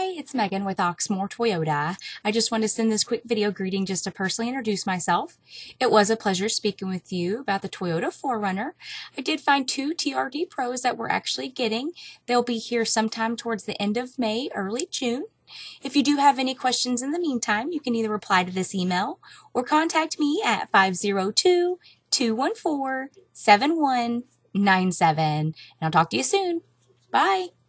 it's Megan with Oxmoor Toyota. I just wanted to send this quick video greeting just to personally introduce myself. It was a pleasure speaking with you about the Toyota 4Runner. I did find 2 TRD Pros that we're actually getting. They'll be here sometime towards the end of May, early June. If you do have any questions in the meantime, you can either reply to this email or contact me at 502-214-7197. And I'll talk to you soon. Bye.